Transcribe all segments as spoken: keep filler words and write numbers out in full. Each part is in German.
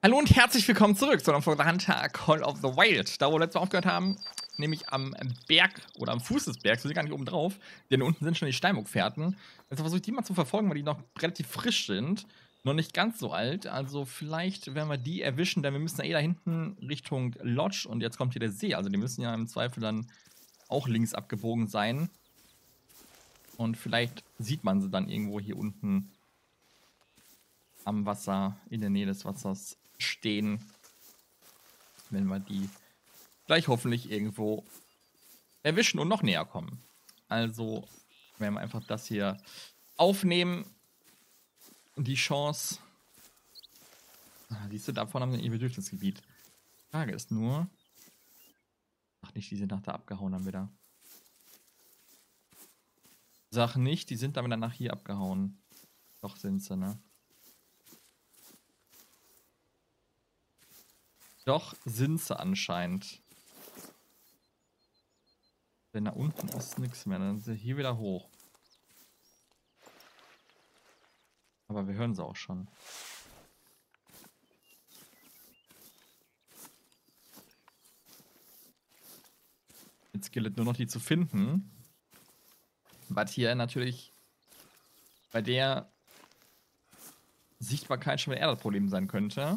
Hallo und herzlich willkommen zurück zu einer Folge Hunter Call of the Wild. Da, wo wir letztes Mal aufgehört haben, nämlich am Berg oder am Fuß des Bergs, wir sind gar nicht oben drauf, denn unten sind schon die Steinbockfährten. Jetzt versuche ich die mal zu verfolgen, weil die noch relativ frisch sind. Noch nicht ganz so alt, also vielleicht werden wir die erwischen, denn wir müssen ja eh da hinten Richtung Lodge und jetzt kommt hier der See. Also die müssen ja im Zweifel dann auch links abgebogen sein. Und vielleicht sieht man sie dann irgendwo hier unten am Wasser, in der Nähe des Wassers stehen, wenn wir die gleich hoffentlich irgendwo erwischen und noch näher kommen. Also werden wir einfach das hier aufnehmen. Die Chance. Ah, siehst du, davon haben wir ihr Bedürfnisgebiet. Die Frage ist nur. Ach, nicht, die sind nach da abgehauen dann wieder. Sag nicht, die sind dann wieder nach hier abgehauen. Doch sind sie, ne? Doch sind sie anscheinend. Denn da unten ist nichts mehr. Dann sind sie hier wieder hoch. Aber wir hören sie auch schon. Jetzt gilt es nur noch, die zu finden. Was hier natürlich bei der Sichtbarkeit schon wieder eher das Problem sein könnte.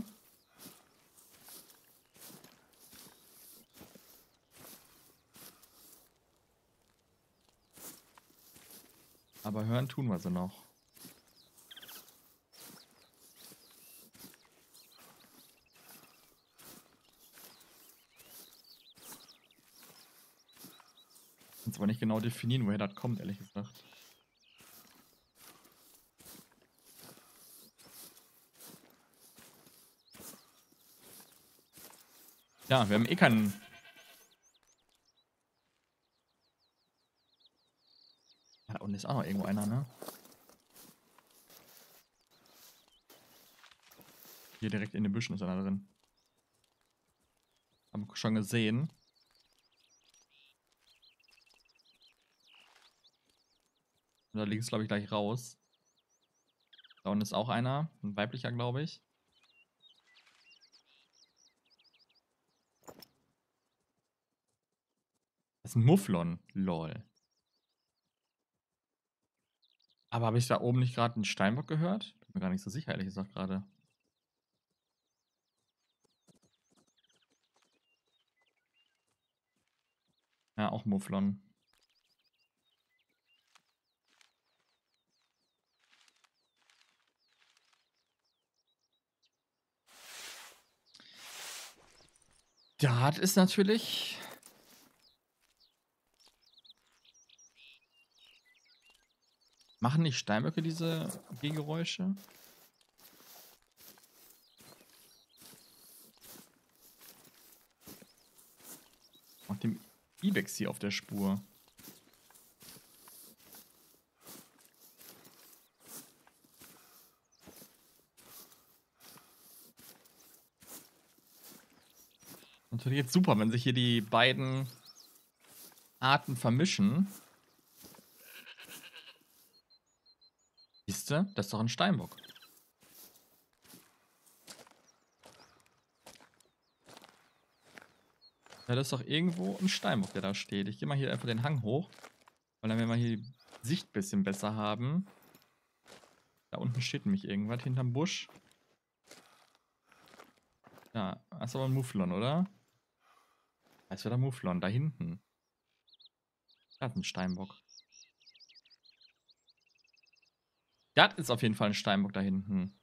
Aber hören tun wir sie noch. Jetzt aber nicht genau definieren, woher das kommt, ehrlich gesagt. Ja, wir haben eh keinen... Ja, da unten ist auch noch irgendwo einer, ne? Hier direkt in den Büschen ist einer drin. Haben wir schon gesehen. Und da links, glaube ich, gleich raus. Da unten ist auch einer. Ein weiblicher, glaube ich. Das ist ein Mufflon. Lol. Aber habe ich da oben nicht gerade einen Steinbock gehört? Bin mir gar nicht so sicher, ehrlich gesagt, gerade. Ja, auch Mufflon. Das ist natürlich... Machen nicht Steinböcke diese Gehgeräusche? Auf dem Ibex hier auf der Spur. Natürlich jetzt super, wenn sich hier die beiden Arten vermischen. Siehst du? Das ist doch ein Steinbock. Ja, das ist doch irgendwo ein Steinbock, der da steht. Ich gehe mal hier einfach den Hang hoch. Weil dann werden wir hier die Sicht ein bisschen besser haben. Da unten steht nämlich irgendwas hinterm Busch. Ja, das ist aber ein Mufflon, oder? Das ist wieder Mufflon, da hinten. Das ist ein Steinbock. Das ist auf jeden Fall ein Steinbock da hinten.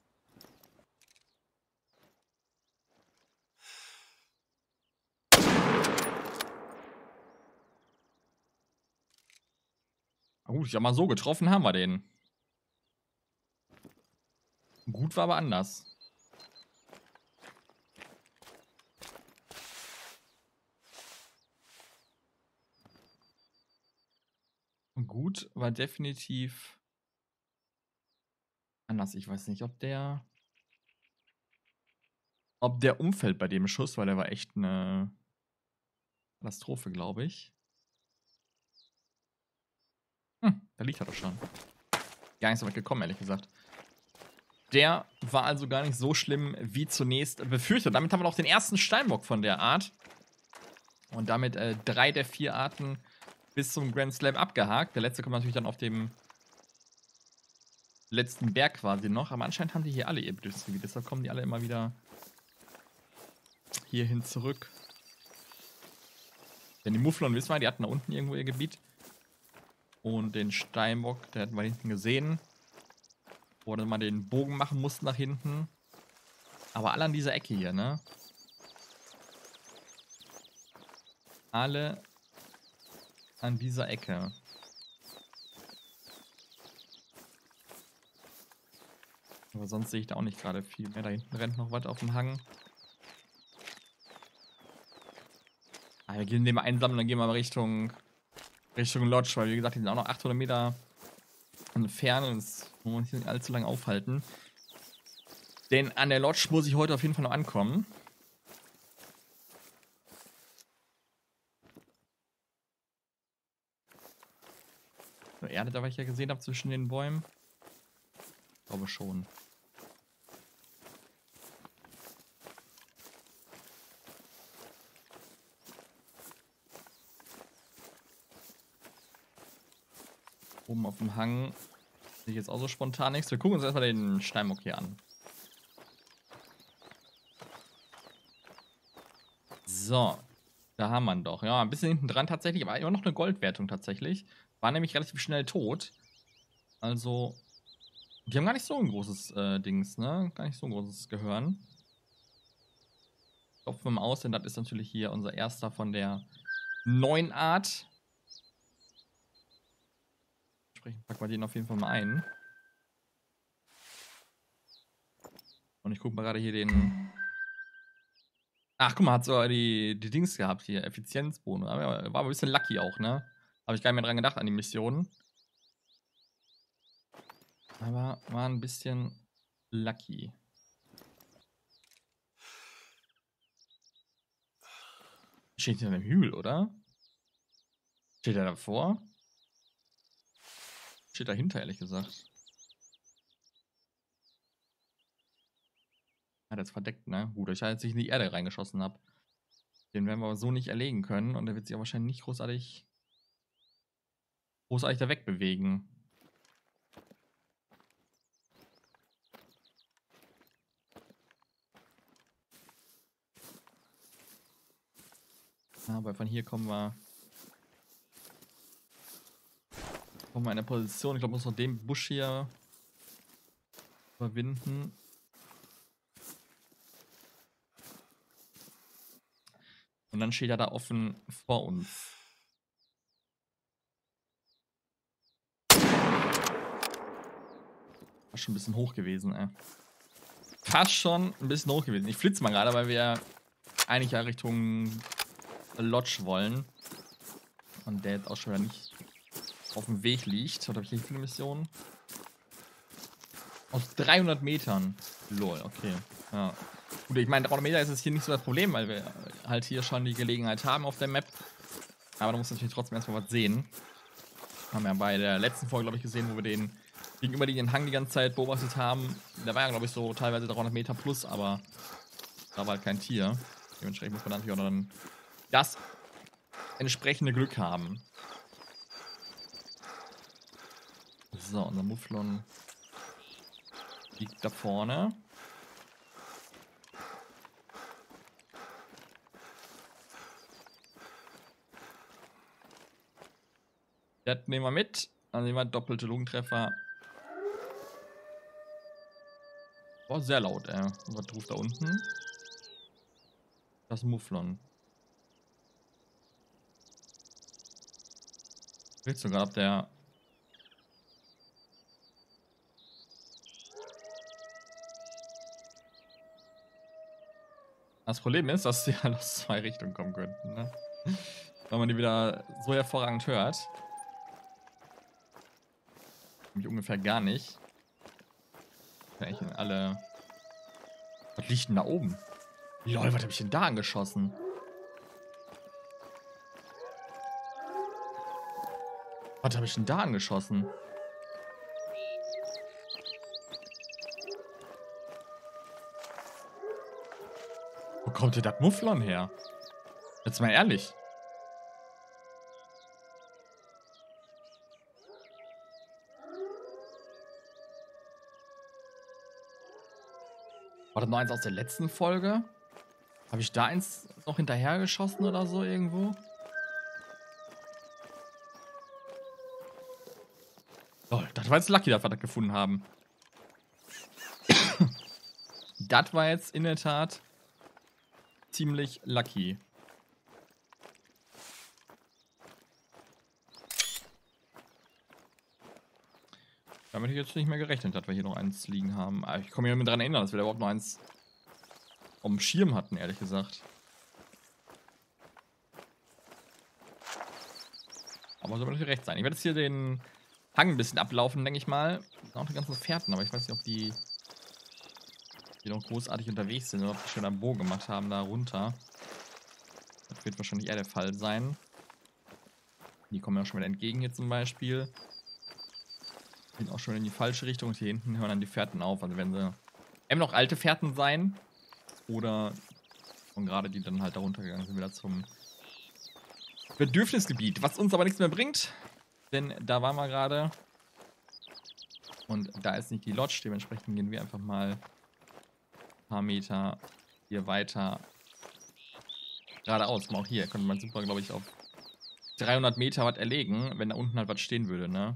Gut, ich sag mal so, getroffen haben wir den. Gut war aber anders. Gut war definitiv anders. Ich weiß nicht, ob der... Ob der umfällt bei dem Schuss, weil der war echt eine Katastrophe, glaube ich. Hm, da liegt er doch schon. Gar nicht so weit gekommen, ehrlich gesagt. Der war also gar nicht so schlimm wie zunächst befürchtet. Damit haben wir noch den ersten Steinbock von der Art. Und damit äh, drei der vier Arten bis zum Grand Slam abgehakt. Der letzte kommt natürlich dann auf dem letzten Berg quasi noch. Aber anscheinend haben die hier alle ihr Bedürfnisgebiet. Deshalb kommen die alle immer wieder hierhin zurück. Denn die Mufflon, wissen wir, die hatten da unten irgendwo ihr Gebiet. Und den Steinbock, der hatten wir hinten gesehen. Wo wir mal den Bogen machen mussten nach hinten. Aber alle an dieser Ecke hier, ne? Alle an dieser Ecke. Aber sonst sehe ich da auch nicht gerade viel mehr. Da hinten rennt noch was auf dem Hang. Ah, wir gehen den mal einsammeln, dann gehen wir mal Richtung, Richtung Lodge, weil wie gesagt, die sind auch noch achthundert Meter entfernt und das wollen wir uns nicht allzu lange aufhalten. Denn an der Lodge muss ich heute auf jeden Fall noch ankommen. So, Erde, da was ich ja gesehen habe zwischen den Bäumen. Ich glaube schon. Oben auf dem Hang sehe ich jetzt auch so spontan nichts. Wir gucken uns erstmal den Steinbock hier an. So, da haben wir ihn doch. Ja, ein bisschen hinten dran tatsächlich, aber immer noch eine Goldwertung tatsächlich. War nämlich relativ schnell tot. Also, die haben gar nicht so ein großes äh, Dings, ne? Gar nicht so ein großes Gehirn. Klopfen wir mal aus, denn das ist natürlich hier unser erster von der neuen Art. Entsprechend packen wir den auf jeden Fall mal ein. Und ich gucke mal gerade hier den... Ach, guck mal, hat sogar die, die Dings gehabt hier, Effizienzbonus. War aber ein bisschen lucky auch, ne? Habe ich gar nicht mehr dran gedacht an die Mission. Aber war ein bisschen lucky. Steht hier an dem Hügel, oder? Steht er davor? Steht dahinter, ehrlich gesagt. Ah, der ist verdeckt, ne? Gut, ich als ich in die Erde reingeschossen habe. Den werden wir aber so nicht erlegen können und der wird sich ja wahrscheinlich nicht großartig großartig da wegbewegen. Aber von hier kommen wir kommen wir in eine Position. Ich glaube, muss noch den Busch hier überwinden. Und dann steht er da offen vor uns. War schon ein bisschen hoch gewesen, ey. Fast schon ein bisschen hoch gewesen. Ich flitze mal gerade, weil wir eigentlich ja Richtung Lodge wollen. Und der jetzt auch schon wieder nicht auf dem Weg liegt. Was habe ich hier für eine Mission? Aus dreihundert Metern. Lol, okay. Ja. Gut, ich meine, dreihundert Meter ist es hier nicht so das Problem, weil wir halt hier schon die Gelegenheit haben auf der Map. Aber da muss natürlich trotzdem erstmal was sehen. Haben wir ja bei der letzten Folge, glaube ich, gesehen, wo wir den gegenüberliegenden Hang die ganze Zeit beobachtet haben. Da war ja, glaube ich, so teilweise dreihundert Meter plus, aber da war halt kein Tier. Dementsprechend muss man natürlich auch dann das entsprechende Glück haben. So, unser Mufflon liegt da vorne. Das nehmen wir mit. Dann nehmen wir doppelte Lungentreffer. Boah, sehr laut, ey. Was ruft da unten? Das Mufflon. Willst du gerade, ob der... Das Problem ist, dass sie halt aus zwei Richtungen kommen könnten, ne? Weil man die wieder so hervorragend hört. Nämlich ungefähr gar nicht. Eigentlich in alle... Was liegt denn da oben? Lol, was habe ich denn da angeschossen? Was habe ich denn da angeschossen? Wo kommt denn das Mufflon her? Jetzt mal ehrlich. War das noch eins aus der letzten Folge? Habe ich da eins noch hinterhergeschossen oder so irgendwo? Oh, das war jetzt lucky, dass wir das gefunden haben. Das war jetzt in der Tat ziemlich lucky. Damit ich jetzt nicht mehr gerechnet, dass wir hier noch eins liegen haben. Aber ich kann mich nicht mehr daran erinnern, dass wir da überhaupt noch eins auf dem Schirm hatten, ehrlich gesagt. Aber soll natürlich recht sein. Ich werde jetzt hier den Hang ein bisschen ablaufen, denke ich mal. Auch die ganzen Fährten, aber ich weiß nicht, ob die, die noch großartig unterwegs sind oder ob die schon einen Bogen gemacht haben da runter. Das wird wahrscheinlich eher der Fall sein. Die kommen ja auch schon wieder entgegen hier zum Beispiel. Gehen auch schon in die falsche Richtung und hier hinten hören dann die Fährten auf. Also werden sie eben noch alte Fährten sein. Oder und gerade die dann halt da runtergegangen sind wieder zum Bedürfnisgebiet. Was uns aber nichts mehr bringt. Denn da waren wir gerade. Und da ist nicht die Lodge. Dementsprechend gehen wir einfach mal ein paar Meter hier weiter geradeaus. Mal auch hier könnte man super, glaube ich, auf dreihundert Meter was erlegen, wenn da unten halt was stehen würde, ne?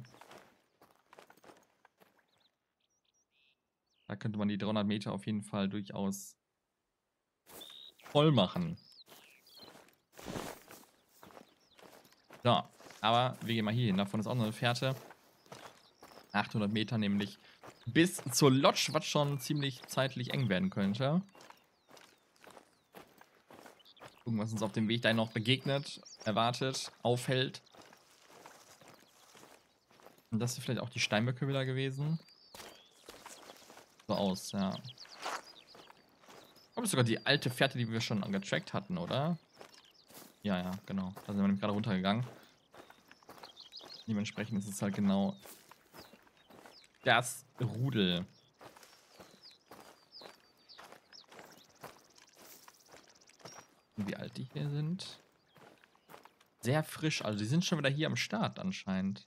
Da könnte man die dreihundert Meter auf jeden Fall durchaus voll machen. So, aber wir gehen mal hier hin. Davon ist auch noch eine Fährte. achthundert Meter nämlich bis zur Lodge, was schon ziemlich zeitlich eng werden könnte. Gucken, was uns auf dem Weg dahin noch begegnet, erwartet, aufhält. Und das ist vielleicht auch die Steinböcke wieder gewesen. So aus, ja. Das ist sogar die alte Fährte, die wir schon getrackt hatten, oder? Ja, ja, genau. Da sind wir nämlich gerade runtergegangen. Dementsprechend ist es halt genau das Rudel. Und wie alt die hier sind? Sehr frisch. Also die sind schon wieder hier am Start anscheinend.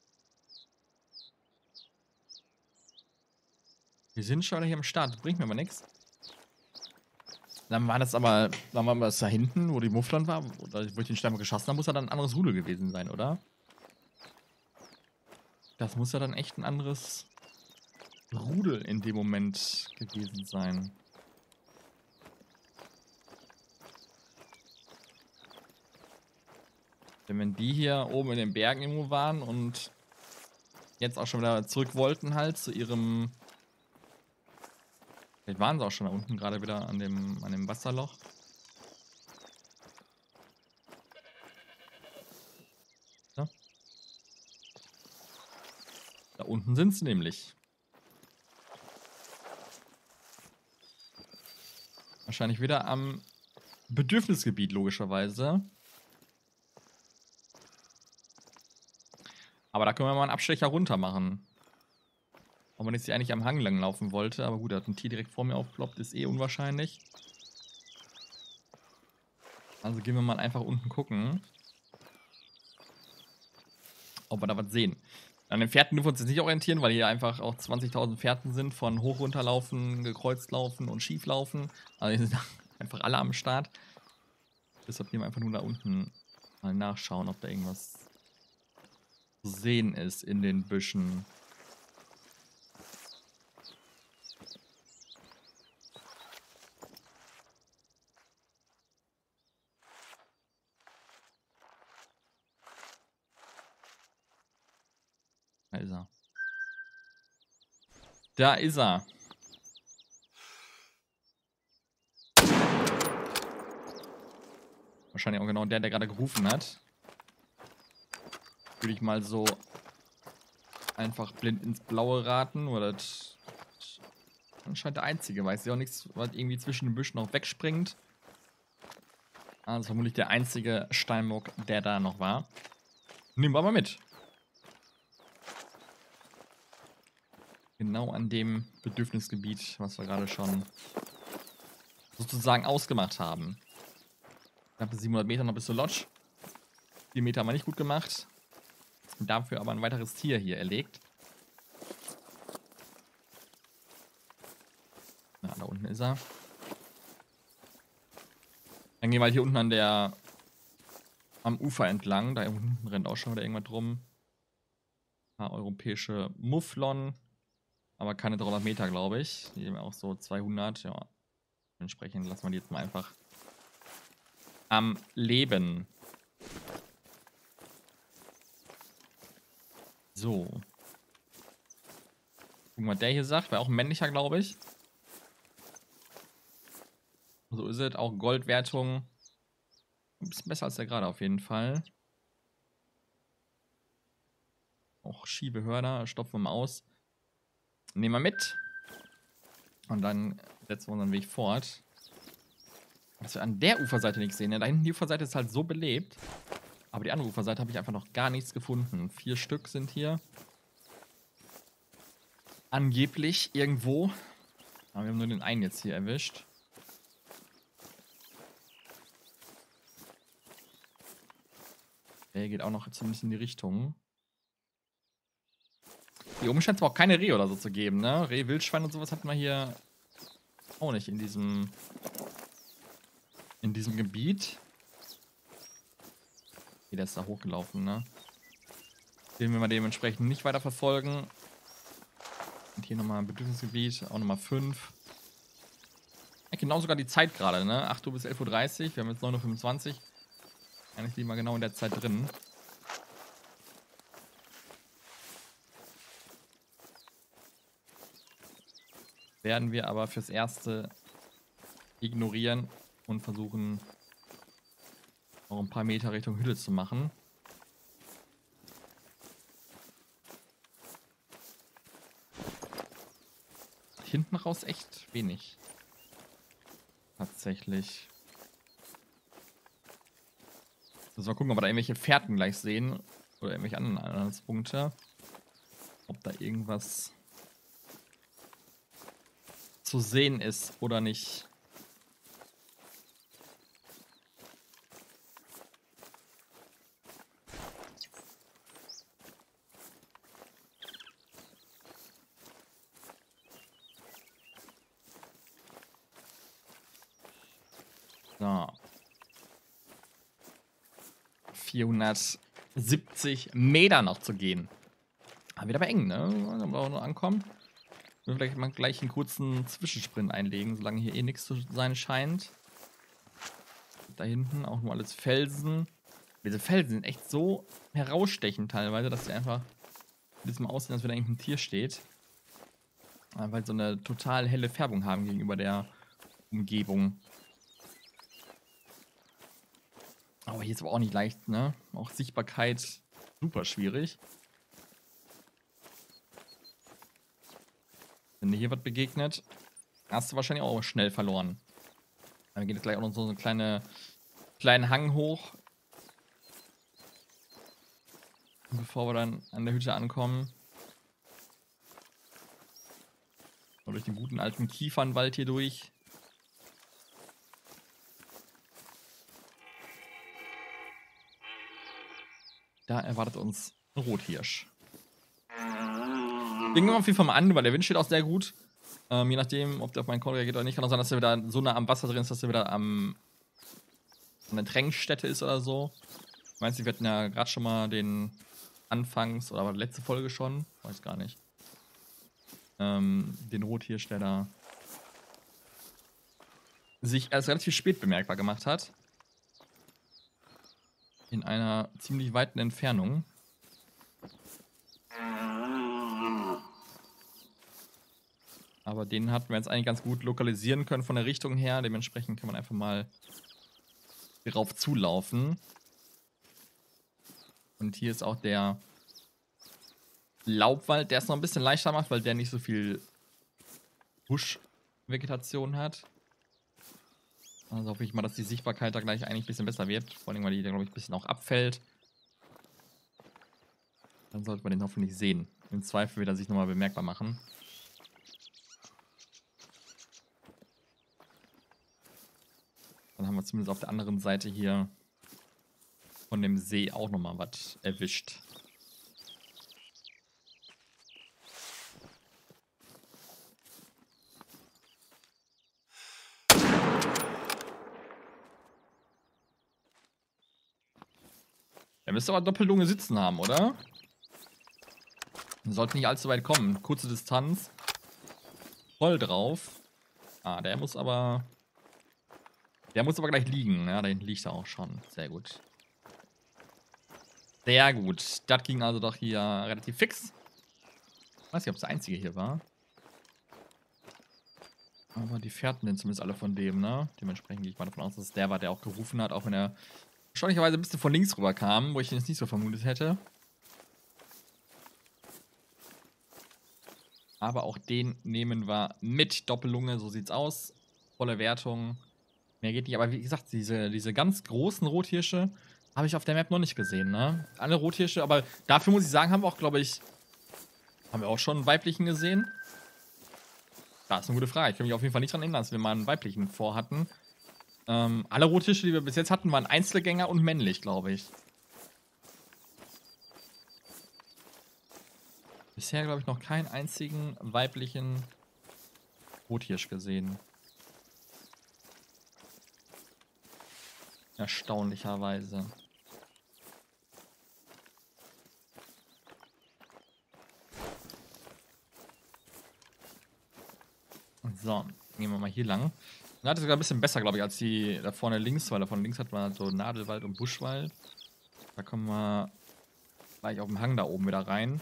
Die sind schon wieder hier am Start. Das bringt mir aber nichts. Dann war das aber, dann war das da hinten, wo die Mufflon war, oder wo ich den Stein geschossen habe, muss ja dann ein anderes Rudel gewesen sein, oder? Das muss ja dann echt ein anderes Rudel in dem Moment gewesen sein. Denn wenn die hier oben in den Bergen irgendwo waren und jetzt auch schon wieder zurück wollten halt zu ihrem... Vielleicht waren sie auch schon da unten gerade wieder an dem, an dem Wasserloch. Ja. Da unten sind sie nämlich. Wahrscheinlich wieder am Bedürfnisgebiet, logischerweise. Aber da können wir mal einen Abstecher runter machen. Auch wenn ich sie eigentlich am Hang lang laufen wollte. Aber gut, dass ein Tier direkt vor mir aufploppt, ist eh unwahrscheinlich. Also gehen wir mal einfach unten gucken. Ob wir da was sehen. An den Fährten dürfen wir uns jetzt nicht orientieren, weil hier einfach auch zwanzigtausend Fährten sind. Von hoch runterlaufen, gekreuzt laufen und schief laufen. Also die sind einfach alle am Start. Deshalb gehen wir einfach nur da unten mal nachschauen, ob da irgendwas zu sehen ist in den Büschen. Da ist er. Da ist er. Wahrscheinlich auch genau der, der gerade gerufen hat. Würde ich mal so einfach blind ins Blaue raten. Oder das anscheinend der einzige. Weiß ja auch nichts, was irgendwie zwischen den Büschen noch wegspringt. Also vermutlich der einzige Steinbock, der da noch war. Nehmen wir mal mit. Genau an dem Bedürfnisgebiet, was wir gerade schon sozusagen ausgemacht haben. Knappe siebenhundert Meter noch bis zur Lodge. vier Meter haben wir nicht gut gemacht. Dafür aber ein weiteres Tier hier erlegt. Na, da unten ist er. Dann gehen wir halt hier unten an der am Ufer entlang. Da unten rennt auch schon wieder irgendwas drum. Ein paar europäische Mufflon. Aber keine dreihundert Meter, glaube ich. Die haben auch so zweihundert. Ja. Entsprechend lassen wir die jetzt mal einfach am Leben. So. Gucken, was der hier sagt. War auch ein männlicher, glaube ich. So ist es. Auch Goldwertung. Ein bisschen besser als der gerade auf jeden Fall. Auch Schiebehörner. Stopfen wir mal aus. Nehmen wir mit. Und dann setzen wir unseren Weg fort. Was wir an der Uferseite nicht sehen. Ne? Da hinten die Uferseite ist halt so belebt. Aber die andere Uferseite habe ich einfach noch gar nichts gefunden. Vier Stück sind hier. Angeblich irgendwo. Aber wir haben nur den einen jetzt hier erwischt. Der geht auch noch ziemlich in die Richtung. Hier oben scheint es aber auch keine Reh oder so zu geben, ne? Reh, Wildschwein und sowas hatten wir hier auch nicht in diesem in diesem Gebiet. Hier, der ist da hochgelaufen, ne? Den wir mal dementsprechend nicht weiter verfolgen. Und hier nochmal ein Bedürfnisgebiet, auch nochmal fünf. Ja, genau sogar die Zeit gerade, ne? acht Uhr bis elf Uhr dreißig, wir haben jetzt neun Uhr fünfundzwanzig. Eigentlich liegen wir genau in der Zeit drin. Werden wir aber fürs Erste ignorieren und versuchen, noch ein paar Meter Richtung Hütte zu machen. Hinten raus echt wenig. Tatsächlich. Müssen wir gucken, ob wir da irgendwelche Fährten gleich sehen. Oder irgendwelche anderen Anhaltspunkte. Ob da irgendwas zu sehen ist oder nicht. So. vierhundertsiebzig Meter noch zu gehen. Aber wieder aber eng, ne? Da wir auch noch ankommen. Wir vielleicht mal gleich einen kurzen Zwischensprint einlegen, solange hier eh nichts zu sein scheint. Da hinten auch nur alles Felsen. Diese Felsen sind echt so herausstechend teilweise, dass sie einfach jedes Mal aussehen, als wenn da irgendein Tier steht. Weil sie so eine total helle Färbung haben gegenüber der Umgebung. Aber hier ist aber auch nicht leicht, ne? Auch Sichtbarkeit super schwierig. Wenn dir hier was begegnet, hast du wahrscheinlich auch schnell verloren. Wir gehen jetzt gleich auch noch so einen kleine, kleinen Hang hoch. Bevor wir dann an der Hütte ankommen. Und durch den guten alten Kiefernwald hier durch. Da erwartet uns ein Rothirsch. Den gehen wir auf jeden Fall mal an, weil der Wind steht auch sehr gut. Ähm, je nachdem, ob der auf meinen Call reagiert oder nicht, kann auch sein, dass er wieder so nah am Wasser drin ist, dass er wieder am, an der Tränkstätte ist oder so. Meinst du, wir hatten ja gerade schon mal den Anfangs- oder die letzte Folge schon? Weiß gar nicht. Ähm, den Rothirsch, der da sich erst relativ spät bemerkbar gemacht hat. In einer ziemlich weiten Entfernung. Aber den hatten wir jetzt eigentlich ganz gut lokalisieren können von der Richtung her. Dementsprechend kann man einfach mal darauf zulaufen. Und hier ist auch der Laubwald, der es noch ein bisschen leichter macht, weil der nicht so viel Buschvegetation hat. Also hoffe ich mal, dass die Sichtbarkeit da gleich eigentlich ein bisschen besser wird. Vor allem, weil die da, glaube ich, ein bisschen auch abfällt. Dann sollte man den hoffentlich sehen. Im Zweifel wird er sich nochmal bemerkbar machen. haben wir zumindest auf der anderen Seite hier von dem See auch nochmal was erwischt. Er müsste aber Doppellunge sitzen haben, oder? Sollte nicht allzu weit kommen. Kurze Distanz. Voll drauf. Ah, der muss aber... Der muss aber gleich liegen. Ja, da hinten liegt er auch schon. Sehr gut. Sehr gut. Das ging also doch hier relativ fix. Ich weiß nicht, ob es der einzige hier war. Aber die Fährten sind zumindest alle von dem, ne? Dementsprechend gehe ich mal davon aus, dass es der war, der auch gerufen hat, auch wenn er erstaunlicherweise ein bisschen von links rüber kam, wo ich ihn jetzt nicht so vermutet hätte. Aber auch den nehmen wir mit Doppellunge, so sieht's aus. Volle Wertung. Mehr geht nicht, aber wie gesagt, diese, diese ganz großen Rothirsche habe ich auf der Map noch nicht gesehen, ne? Alle Rothirsche, aber dafür muss ich sagen, haben wir auch, glaube ich, haben wir auch schon einen weiblichen gesehen? Das ist eine gute Frage. Ich kann mich auf jeden Fall nicht daran erinnern, dass wir mal einen weiblichen vorhatten. Ähm, alle Rothirsche, die wir bis jetzt hatten, waren Einzelgänger und männlich, glaube ich. Bisher, glaube ich, noch keinen einzigen weiblichen Rothirsch gesehen. Erstaunlicherweise. So, gehen wir mal hier lang. Da hat es sogar ein bisschen besser, glaube ich, als die da vorne links, weil da vorne links hat man so Nadelwald und Buschwald. Da kommen wir gleich auf dem Hang da oben wieder rein.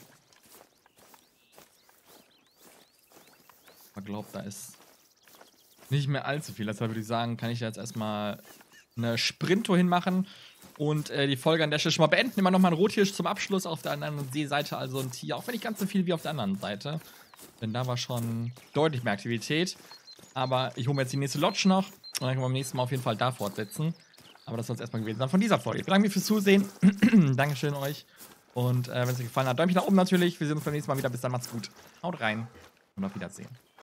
Ich glaube, da ist nicht mehr allzu viel. Deshalb würde ich sagen, kann ich da jetzt erstmal eine Sprinttour hinmachen und äh, die Folge an der Stelle schon mal beenden. Immer noch mal ein Rothirsch zum Abschluss auf der anderen Seeseite, also ein Tier, auch wenn nicht ganz so viel wie auf der anderen Seite. Denn da war schon deutlich mehr Aktivität. Aber ich hole mir jetzt die nächste Lodge noch und dann können wir beim nächsten Mal auf jeden Fall da fortsetzen. Aber das soll es erstmal gewesen sein von dieser Folge. Ich bedanke mich fürs Zusehen. Dankeschön euch. Und äh, wenn es euch gefallen hat, Däumchen nach oben natürlich. Wir sehen uns beim nächsten Mal wieder. Bis dann, macht's gut. Haut rein und auf Wiedersehen.